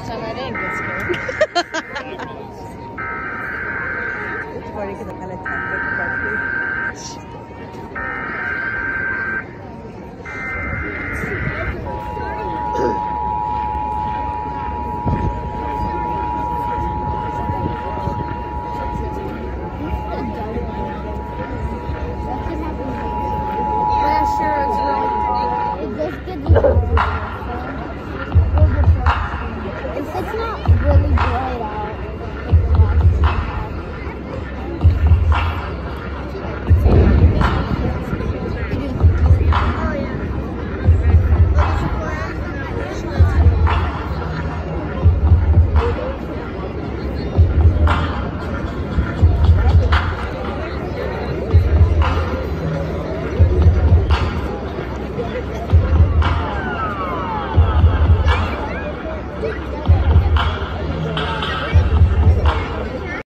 time I didn't get scared. It's funny because I kind of tapped it correctly. It's not really bright out.